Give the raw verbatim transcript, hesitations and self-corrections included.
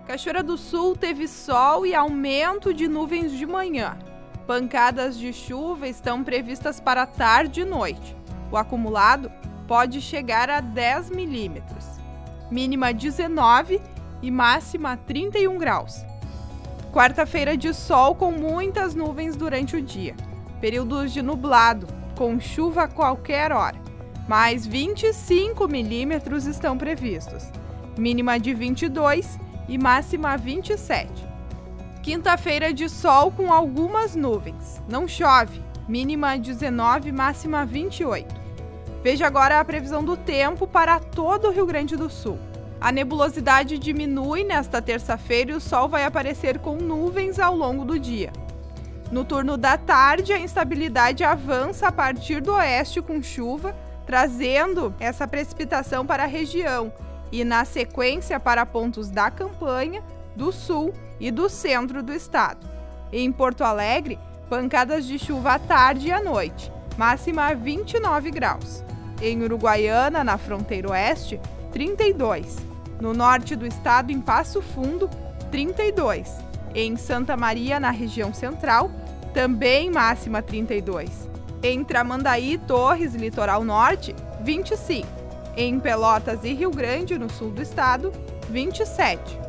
Cachoeira do Sul teve sol e aumento de nuvens de manhã. Pancadas de chuva estão previstas para tarde e noite. O acumulado pode chegar a dez milímetros. Mínima dezenove e máxima trinta e um graus. Quarta-feira de sol com muitas nuvens durante o dia. Períodos de nublado, com chuva a qualquer hora. Mais vinte e cinco milímetros estão previstos. Mínima de vinte e dois e máxima vinte e sete. Quinta-feira de sol com algumas nuvens. Não chove. Mínima dezenove, máxima vinte e oito. Veja agora a previsão do tempo para todo o Rio Grande do Sul. A nebulosidade diminui nesta terça-feira e o sol vai aparecer com nuvens ao longo do dia. No turno da tarde, a instabilidade avança a partir do oeste com chuva, trazendo essa precipitação para a região e, na sequência, para pontos da campanha, do sul e do centro do estado. Em Porto Alegre, pancadas de chuva à tarde e à noite, máxima vinte e nove graus. Em Uruguaiana, na fronteira oeste, trinta e dois. No norte do estado, em Passo Fundo, trinta e dois. Em Santa Maria, na região central, também máxima trinta e dois. Em Tramandaí, Torres e Litoral Norte, vinte e cinco. Em Pelotas e Rio Grande, no sul do estado, vinte e sete.